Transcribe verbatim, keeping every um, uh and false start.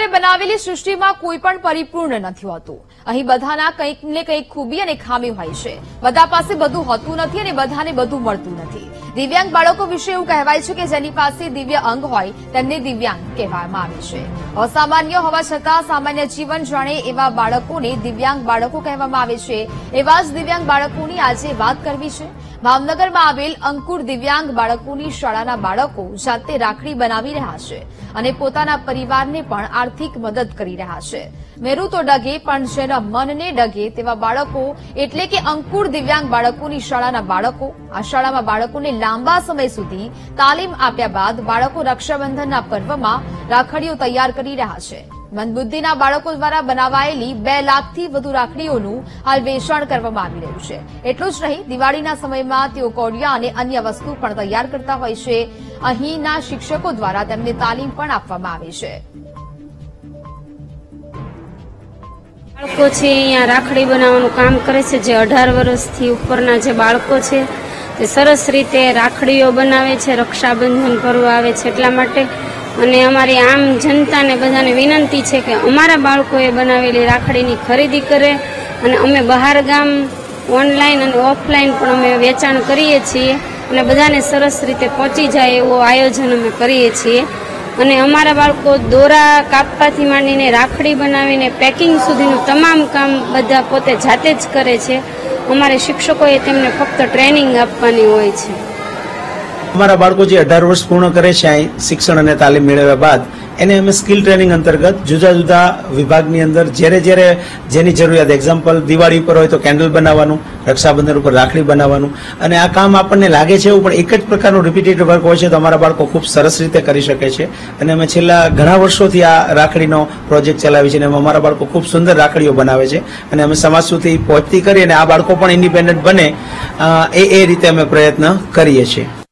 ઈશ્વરે બનાવેલી સૃષ્ટિમાં કોઈ પણ પરિપૂર્ણ નથી હોતું। અહીં બધાના કંઈક ને કંઈક ખૂબી અને ખામી હોય છે। બધા પાસે બધું હોતું નથી અને બધાને બધું મળતું નથી। દિવ્યાંગ બાળકો વિશે એવું કહેવાય છે કે જેની પાસે દિવ્ય અંગ હોય તેમને દિવ્યાંગ કહેવામાં આવે છે। અસામાન્ય હોવા છતાં સામાન્ય જીવન જાણે એવા બાળકોને દિવ્યાંગ બાળકો કહેવામાં આવે છે। એવા જ દિવ્યાંગ બાળકોની આજે વાત કરવી છે। ભાવનગરમાં આવેલ અંકુર દિવ્યાંગ બાળકોની શાળાના બાળકો જાતે રાખડી બનાવી રહ્યા છે અને પોતાના પરિવારને પણ આર્થિક મદદ કરી રહ્યા છે। મેરું તો ડગે પણ જેના મનને ડગે તેવા બાળકો એટલે કે અંકુર દિવ્યાંગ બાળકોની શાળાના બાળકો આ શાળામાં બાળકોને લાંબા સમય સુધી તાલીમ આપ્યા બાદ બાળકો રક્ષાબંધનના પર્વમાં રાખડીઓ તૈયાર કરી રહ્યા છે। મંદબુદ્ધિના બાળકો દ્વારા બનાવાયેલી બે લાખથી વધુ રાખડીઓનું હાલ વેચાણ કરવામાં આવી રહ્યું છે। એટલું જ નહીં, દિવાળીના સમયમાં તેઓ કોડિયા અને અન્ય વસ્તુ પણ તૈયાર કરતા હોય છે। અહીંના શિક્ષકો દ્વારા તેમને તાલીમ પણ આપવામાં આવે છે। બાળકો છે અહીંયા રાખડી બનાવવાનું કામ કરે છે। જે અઢાર વર્ષથી ઉપરના જે બાળકો છે તે સરસ રીતે રાખડીઓ બનાવે છે। રક્ષાબંધન પર્વ આવે છે એટલા માટે અને અમારી આમ જનતાને બધાને વિનંતી છે કે અમારા બાળકોએ બનાવેલી રાખડીની ખરીદી કરે અને અમે બહાર ગામ ઓનલાઈન અને ઓફલાઈન પણ અમે વેચાણ કરીએ છીએ અને બધાને સરસ રીતે પહોંચી જાય એવું આયોજન અમે કરીએ છીએ। અને અમારા બાળકો દોરા કાપવાથી માંડીને રાખડી બનાવીને પેકિંગ સુધીનું તમામ કામ બધા પોતે જાતે જ કરે છે। અમારે શિક્ષકોએ તેમને ફક્ત ટ્રેનિંગ આપવાની હોય છે। हमारा बाळको जे अठार वर्ष पूर्ण करे छे शिक्षण अने तालीम मेळव्या बाद एने अमे स्किल ट्रेनिंग अंतर्गत जुदा जुदा विभागनी अंदर जेरे जेरे जेनी जरूरियात एक्जाम्पल दिवाળી पर होय तो केन्डल बनाववानुं, रक्षाबंधन पर राखड़ी बनाववानुं अने आ काम आपणे लागे छे पण एक ज प्रकारनुं रिपीटेटिव वर्क होय छे तो अमारा बाळको खूब सरस रीते करी शके छे। अने अमे छेल्ला घणा वर्षोथी आ राखड़ीनो प्रोजेक्ट चलावी छे अने अमारा बाळको खूब सुंदर राखड़ीओ बनावे छे अने अमे समाज सुधी पहोंचती करी अने आ बाळको पण इंडिपेन्डન્ટ बने ए ए रीते अमे प्रयत्न करीए छीए।